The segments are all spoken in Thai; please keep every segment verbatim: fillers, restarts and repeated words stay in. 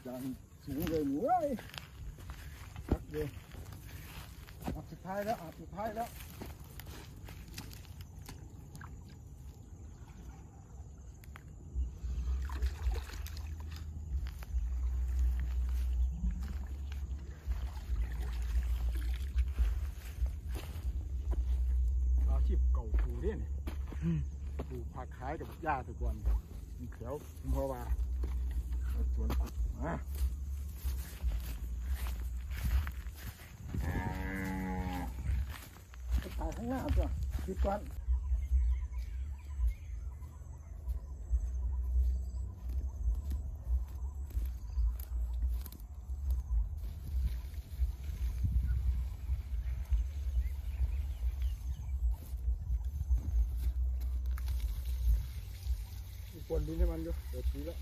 างสูงเลยหนูเอ้ยพักเลยอับสุดท้ายแล้วอับสุดท้ายแล้วอาชีพเก่าปูเนี่ยปลูกผักขายกับหญ้าตะกอนเขียวเพราะว่าสวนผักมาถ่ายข้างหน้าตัวคิดก่อนควรดินให้มันอยู่เดี๋ยวทีแล้ว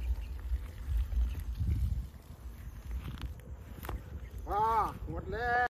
หมดแล้ว